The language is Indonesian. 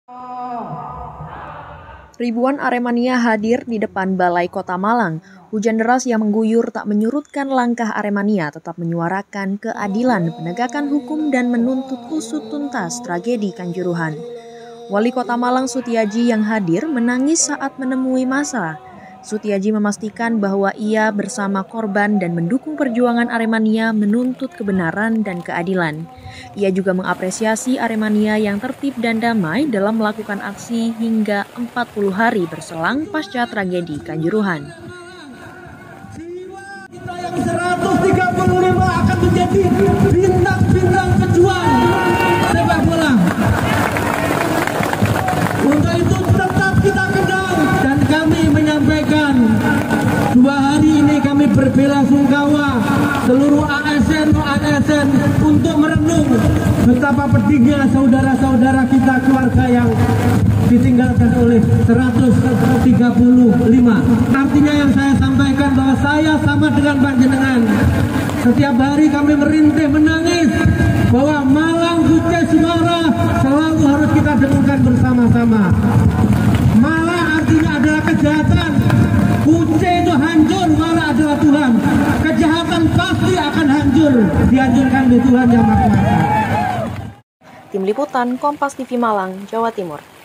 Ribuan Aremania hadir di depan Balai Kota Malang. Hujan deras yang mengguyur tak menyurutkan langkah Aremania tetap menyuarakan keadilan, penegakan hukum dan menuntut usut tuntas tragedi Kanjuruhan. Wali Kota Malang Sutiaji yang hadir menangis saat menemui massa. Sutiaji memastikan bahwa ia bersama korban dan mendukung perjuangan Aremania menuntut kebenaran dan keadilan. Ia juga mengapresiasi Aremania yang tertib dan damai dalam melakukan aksi hingga 40 hari berselang pasca tragedi Kanjuruhan. Kita yang 135 akan menjadi bintang-bintang pejuang sepak bola. Untuk itu tetap kita kendal dan kami menyampaikan 2 hari ini kami berbelasungkawa seluruh ASN untuk merenung betapa pedihnya saudara-saudara kita, keluarga yang ditinggalkan oleh 135. Artinya yang saya sampaikan bahwa saya sama dengan panjenengan. Setiap hari kami merintih menangis bahwa Malang Kucai Suara selalu harus kita dengungkan bersama-sama. Malang artinya adalah kejahatan. Kucai itu hancur, Malang adalah Tuhan. Kejahatan pasti akan hancur, dihancurkan oleh Tuhan Yang Maha Kuasa. Tim Liputan Kompas TV Malang, Jawa Timur.